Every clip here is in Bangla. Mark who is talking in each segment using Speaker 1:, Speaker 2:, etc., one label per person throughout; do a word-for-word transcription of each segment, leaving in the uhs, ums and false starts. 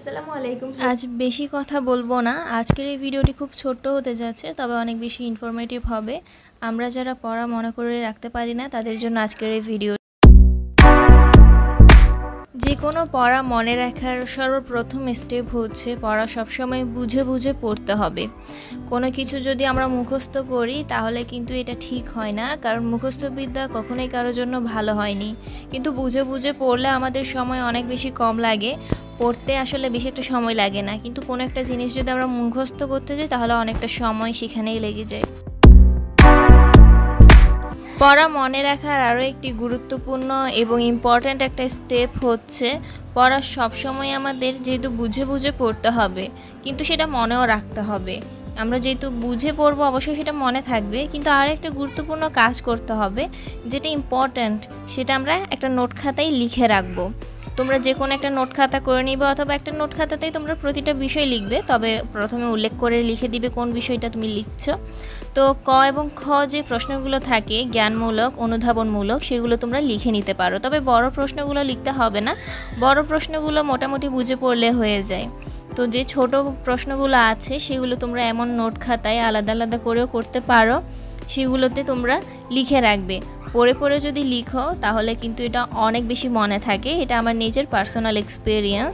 Speaker 1: আসসালামু আলাইকুম।
Speaker 2: আজ বেশি কথা বলবো না। আজকের এই ভিডিওটি খুব ছোট্ট হতে যাচ্ছে, তবে অনেক বেশি ইনফরমেটিভ হবে। আমরা যারা পড়া মনে করে রাখতে পারি না তাদের জন্য আজকের এই ভিডিও। যে কোনো পড়া মনে রাখার সর্বপ্রথম স্টেপ হচ্ছে পড়া সবসময় বুঝে বুঝে পড়তে হবে। কোনো কিছু যদি আমরা মুখস্থ করি তাহলে কিন্তু এটা ঠিক হয় না, কারণ মুখস্থবিদ্যা কখনোই কারোর জন্য ভালো হয়নি। কিন্তু বুঝে বুঝে পড়লে আমাদের সময় অনেক বেশি কম লাগে, পড়তে আসলে বেশি একটা সময় লাগে না। কিন্তু কোনো একটা জিনিস যদি আমরা মুখস্থ করতে যাই তাহলে অনেকটা সময় সেখানেই লেগে যায়। পড়া মনে রাখার আরও একটি গুরুত্বপূর্ণ এবং ইম্পর্ট্যান্ট একটা স্টেপ হচ্ছে পড়া সবসময় আমাদের যেহেতু বুঝে বুঝে পড়তে হবে, কিন্তু সেটা মনেও রাখতে হবে। আমরা যেহেতু বুঝে পড়বো অবশ্যই সেটা মনে থাকবে, কিন্তু আর একটা গুরুত্বপূর্ণ কাজ করতে হবে যেটা ইম্পর্ট্যান্ট, সেটা আমরা একটা নোট খাতায় লিখে রাখবো। তোমরা যে কোনো একটা নোট খাতা করে নিবে অথবা একটা নোট খাতাতেই তোমরা প্রতিটা বিষয় লিখবে, তবে প্রথমে উল্লেখ করে লিখে দিবে কোন বিষয়টা তুমি লিখছো। তো ক এবং খ যে প্রশ্নগুলো থাকে জ্ঞানমূলক অনুধাবনমূলক, সেগুলো তোমরা লিখে নিতে পারো। তবে বড় প্রশ্নগুলো লিখতে হবে না, বড় প্রশ্নগুলো মোটামুটি বুঝে পড়লে হয়ে যায়। তো যে ছোট প্রশ্নগুলো আছে সেগুলো তোমরা এমন নোট খাতায় আলাদা আলাদা করেও করতে পারো, সেগুলোতে তোমরা লিখে রাখবে। পড়ে পড়ে যদি লিখো তাহলে কিন্তু এটা অনেক বেশি মনে থাকে। এটা আমার নিজের পার্সোনাল এক্সপিরিয়েন্স।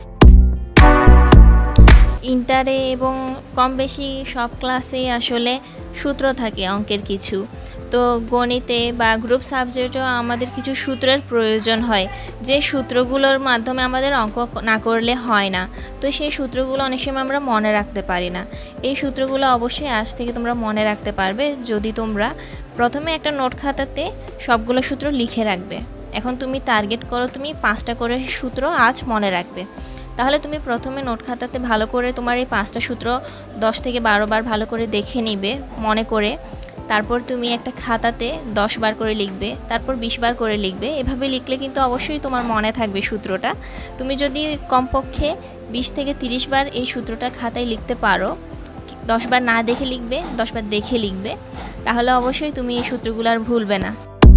Speaker 2: ইন্টারে এবং কম বেশি সব ক্লাসে আসলে সূত্র থাকে অঙ্কের কিছু, তো গণিতে বা গ্রুপ সাবজেক্টেও আমাদের কিছু সূত্রের প্রয়োজন হয়, যে সূত্রগুলোর মাধ্যমে আমাদের অঙ্ক না করলে হয় না। তো সেই সূত্রগুলো অনেক সময় আমরা মনে রাখতে পারি না। এই সূত্রগুলো অবশ্যই আজ থেকে তোমরা মনে রাখতে পারবে যদি তোমরা প্রথমে একটা নোট খাতাতে সবগুলো সূত্র লিখে রাখবে। এখন তুমি টার্গেট করো তুমি পাঁচটা করে সূত্র আজ মনে রাখবে। তাহলে তুমি প্রথমে নোট খাতাতে ভালো করে তোমার এই পাঁচটা সূত্র দশ থেকে বারো বার ভালো করে দেখে নিবে মনে করে। তারপর তুমি একটা খাতাতে দশ বার করে লিখবে, তারপর বিশ বার করে লিখবে। এভাবে লিখলে কিন্তু অবশ্যই তোমার মনে থাকবে সূত্রটা। তুমি যদি কমপক্ষে বিশ থেকে তিরিশ বার এই সূত্রটা খাতায় লিখতে পারো, দশ বার না দেখে লিখবে, দশ বার দেখে লিখবে, তাহলে অবশ্যই তুমি এই সূত্রগুলো আর ভুলবে না।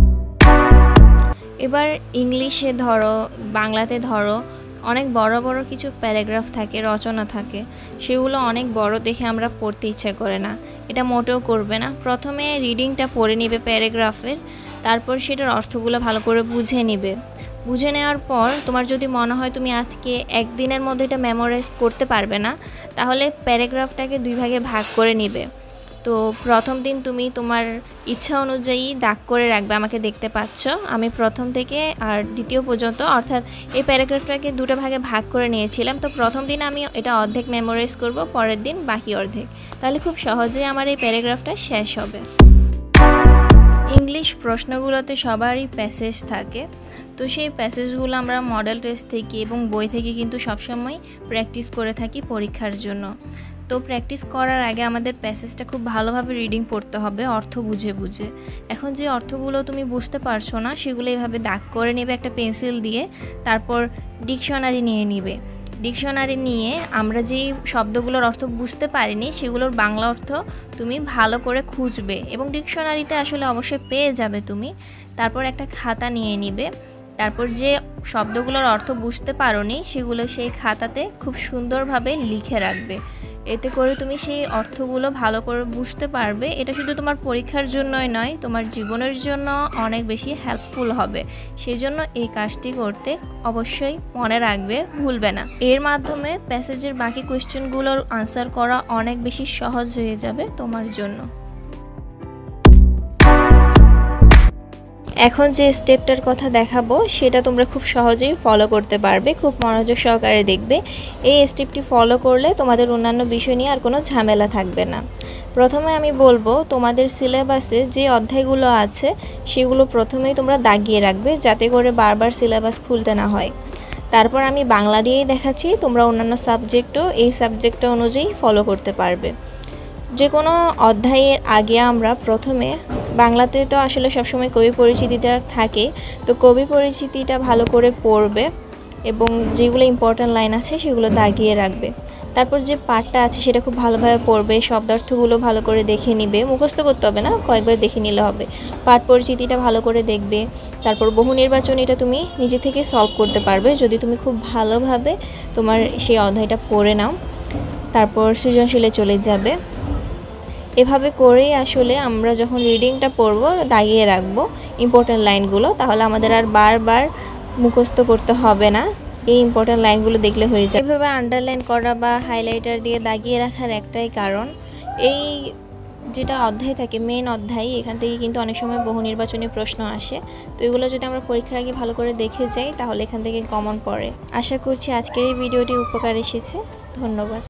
Speaker 2: এবার ইংলিশে ধরো, বাংলাতে ধরো, অনেক বড় বড় কিছু প্যারাগ্রাফ থাকে, রচনা থাকে, সেগুলো অনেক বড় দেখে আমরা পড়তে ইচ্ছে করে না। এটা মোটেও করবে না। প্রথমে রিডিংটা পড়ে নিবে প্যারাগ্রাফের, তারপর সেটার অর্থগুলো ভালো করে বুঝে নিবে। বুঝে নেওয়ার পর তোমার যদি মনে হয় তুমি আজকে একদিনের মধ্যে এটা মেমোরাইজ করতে পারবে না, তাহলে প্যারাগ্রাফটাকে দুই ভাগে ভাগ করে নিবে। তো প্রথম দিন তুমি তোমার ইচ্ছা অনুযায়ী দাগ করে রাখবে। আমাকে দেখতে পাচ্ছ আমি প্রথম থেকে আর দ্বিতীয় পর্যন্ত, অর্থাৎ এই প্যারাগ্রাফটাকে দুটো ভাগে ভাগ করে নিয়েছিলাম। তো প্রথম দিন আমি এটা অর্ধেক মেমোরাইজ করব, পরের দিন বাকি অর্ধেক। তাহলে খুব সহজেই আমার এই প্যারাগ্রাফটা শেষ হবে। ইংলিশ প্রশ্নগুলোতে সবারই প্যাসেজ থাকে, তো সেই প্যাসেজগুলো আমরা মডেল টেস্ট থেকে এবং বই থেকে কিন্তু সবসময় প্র্যাকটিস করে থাকি পরীক্ষার জন্য। তো প্র্যাকটিস করার আগে আমাদের প্যাসেজটা খুব ভালোভাবে রিডিং পড়তে হবে, অর্থ বুঝে বুঝে। এখন যে অর্থগুলো তুমি বুঝতে পারছো না সেগুলো এইভাবে দাগ করে নেবে একটা পেন্সিল দিয়ে, তারপর ডিকশনারি নিয়ে নিবে। ডিকশনারি নিয়ে আমরা যেই শব্দগুলোর অর্থ বুঝতে পারিনি সেগুলোর বাংলা অর্থ তুমি ভালো করে খুঁজবে, এবং ডিকশনারিতে আসলে অবশ্যই পেয়ে যাবে তুমি। তারপর একটা খাতা নিয়ে নিবে, তারপর যে শব্দগুলোর অর্থ বুঝতে পারোনি সেগুলো সেই খাতাতে খুব সুন্দরভাবে লিখে রাখবে। এতে করে তুমি সেই অর্থগুলো ভালো করে বুঝতে পারবে। এটা শুধু তোমার পরীক্ষার জন্যই নয়, তোমার জীবনের জন্য অনেক বেশি হেল্পফুল হবে। সেই জন্য এই কাজটি করতে অবশ্যই মনে রাখবে, ভুলবে না। এর মাধ্যমে প্যাসেজের বাকি কোয়েশ্চেনগুলোর আনসার করা অনেক বেশি সহজ হয়ে যাবে তোমার জন্য। এখন যে স্টেপটার কথা দেখাবো সেটা তোমরা খুব সহজেই ফলো করতে পারবে, খুব মনোযোগ সহকারে দেখবে। এই স্টেপটি ফলো করলে তোমাদের অন্যান্য বিষয় নিয়ে আর কোনো ঝামেলা থাকবে না। প্রথমে আমি বলবো তোমাদের সিলেবাসে যে অধ্যায়গুলো আছে সেগুলো প্রথমেই তোমরা দাগিয়ে রাখবে, যাতে করে বারবার সিলেবাস খুলতে না হয়। তারপর আমি বাংলা দিয়েই দেখাচ্ছি, তোমরা অন্যান্য সাবজেক্টও এই সাবজেক্টটা অনুযায়ী ফলো করতে পারবে। যে কোনো অধ্যায়ের আগে আমরা প্রথমে বাংলাতে তো আসলে সবসময় কবি পরিচিতিটা থাকে, তো কবি পরিচিতিটা ভালো করে পড়বে এবং যেগুলো ইম্পর্ট্যান্ট লাইন আছে সেগুলো দাগিয়ে রাখবে। তারপর যে পাঠটা আছে সেটা খুব ভালোভাবে পড়বে, শব্দার্থগুলো ভালো করে দেখে নিবে, মুখস্থ করতে হবে না, কয়েকবার দেখে নিলে হবে। পাঠ পরিচিতিটা ভালো করে দেখবে। তারপর বহু নির্বাচন এটা তুমি নিজে থেকে সলভ করতে পারবে যদি তুমি খুব ভালোভাবে তোমার সেই অধ্যায়টা পড়ে নাও। তারপর সৃজনশীলে চলে যাবে। এভাবে করেই আসলে আমরা যখন রিডিংটা পড়বো দাগিয়ে রাখবো ইম্পর্ট্যান্ট লাইনগুলো, তাহলে আমাদের আর বারবার মুখস্থ করতে হবে না, এই ইম্পর্ট্যান্ট লাইনগুলো দেখলে হয়ে যায়। এভাবে আন্ডারলাইন করা বা হাইলাইটার দিয়ে দাগিয়ে রাখার একটাই কারণ, এই যেটা অধ্যায় থাকে মেন অধ্যায়, এখান থেকে কিন্তু অনেক সময় বহু নির্বাচনী প্রশ্ন আসে। তো এগুলো যদি আমরা পরীক্ষার আগে ভালো করে দেখে যাই তাহলে এখান থেকে কমন পড়ে। আশা করছি আজকের এই ভিডিওটি উপকার এসেছে। ধন্যবাদ।